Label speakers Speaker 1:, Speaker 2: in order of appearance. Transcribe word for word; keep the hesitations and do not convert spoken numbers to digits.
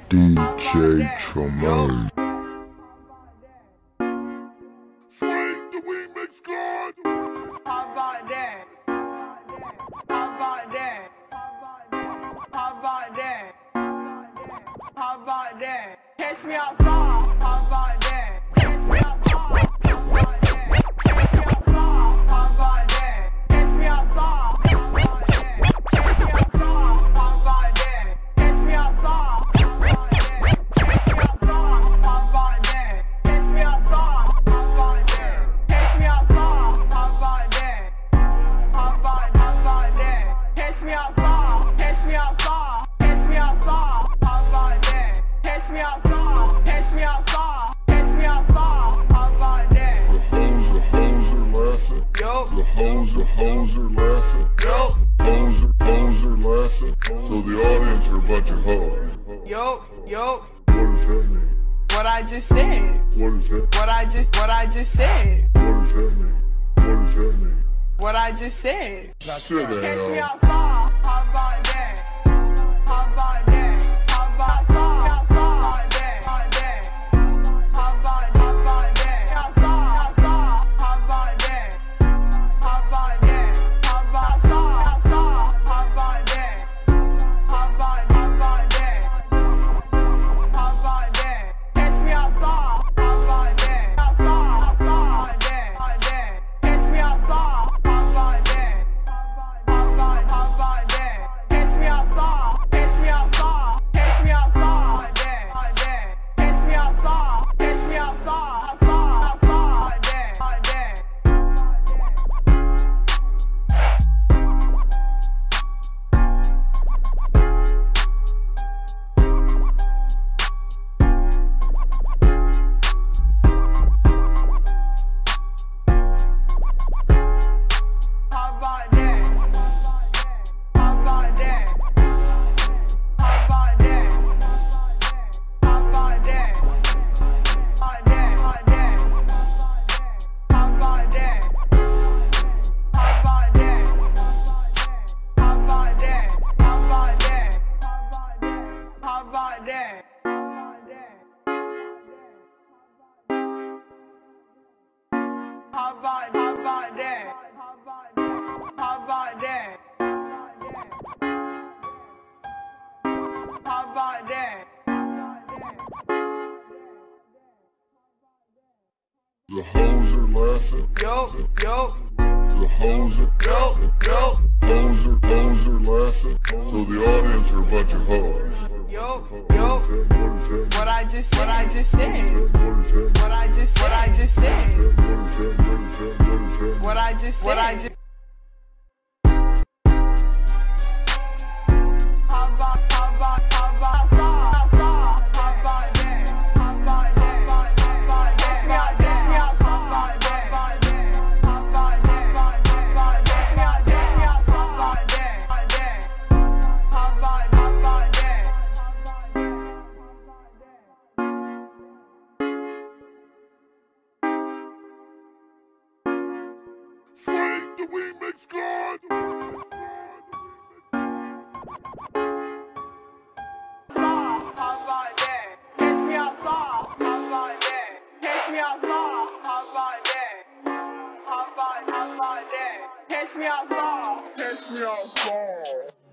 Speaker 1: D J Tremaine.
Speaker 2: Swing the remix god.
Speaker 3: How about that? How about that? How about that? How about that? Catch me outside. How about that? Catch me outside. How about that? Catch me outside. How about that? Catch me outside. How about that? Catch me outside. How about that? Catch me outside. How about that? Catch me outside. How about that? Catch me outside. How about that? Catch me outside. How about that? How about how about that? Catch me outside. Catch me outside. Catch me outside. How about that? Catch me outside. Catch me outside. Catch me outside. How about that?
Speaker 1: The hoes, the hoes are laughing.
Speaker 3: Yo,
Speaker 1: The hoes, the hoes are laughing.
Speaker 3: yo,
Speaker 1: Hoes are, hoes are laughing. So the audience are a bunch of hoes.
Speaker 3: yo, yo.
Speaker 1: What does that mean?
Speaker 3: What I just said.
Speaker 1: What does that?
Speaker 3: What I just what I just said.
Speaker 1: What does that mean? What does that mean?
Speaker 3: What I just said.
Speaker 1: Sit
Speaker 3: Catch me
Speaker 1: down.
Speaker 3: outside. How about that? How about that? How about outside? Outside. How about that? How about how about that? Outside. Outside. How about that? How about that? How about outside? Outside. How about that? How about how about that? How about that? Catch me outside. How about that? Outside. Outside. How about that? Catch me outside. How about that? How about how about that? Catch me outside. Catch me outside. Catch me outside. Catch me outside. Catch me outside. Outside. Outside. That. How about that? How about that? How about that? How about that? How about that? How about that? How about that? How about that? How about that? How about that? How about how about that? How about that? How about that?
Speaker 1: The hoes are laughing.
Speaker 3: Yo, yo,
Speaker 1: The hoes are,
Speaker 3: yo, yo,
Speaker 1: hoes are, hoes are laughing. So the audience are a bunch of hoes.
Speaker 3: yo,
Speaker 1: What
Speaker 3: yo.
Speaker 1: is that? What is that?
Speaker 3: What I just what I just
Speaker 1: What
Speaker 3: said.
Speaker 1: is that?
Speaker 3: What I just what I just
Speaker 1: What
Speaker 3: said.
Speaker 1: is that? What is that? What is that? What is that?
Speaker 3: What I just what I just How about how about how about outside? How about that? How about that? How about that? Catch me outside. How about that? How about that? Catch me outside. How about how about that?
Speaker 2: Swing the remix god.
Speaker 3: How about that? Catch me outside. How about that? Catch me outside. How about that? How about how about that? Catch me outside.
Speaker 2: Catch me outside.